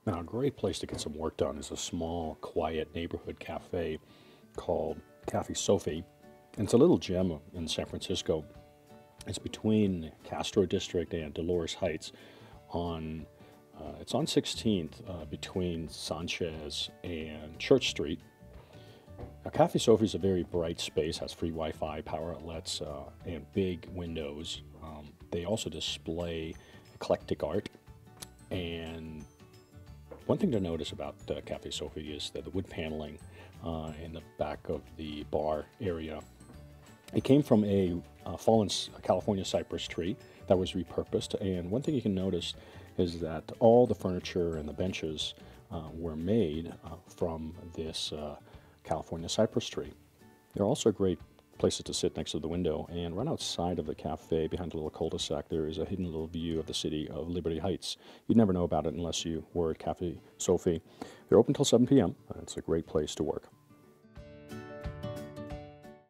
Now, a great place to get some work done is a small, quiet neighborhood cafe called Cafe Sophie. And it's a little gem in San Francisco. It's between Castro District and Dolores Heights. It's on 16th between Sanchez and Church Street. Now, Cafe Sophie is a very bright space, has free Wi-Fi, power outlets, and big windows. They also display eclectic art. And one thing to notice about Cafe Sophie is that the wood paneling in the back of the bar area. It came from a fallen California Cypress tree that was repurposed. And one thing you can notice is that all the furniture and the benches were made from this California Cypress tree. They're also great places to sit next to the window, and right outside of the cafe, behind a little cul-de-sac, there is a hidden little view of the city of Liberty Heights. You'd never know about it unless you were at Cafe Sophie. They're open till 7 p.m. It's a great place to work.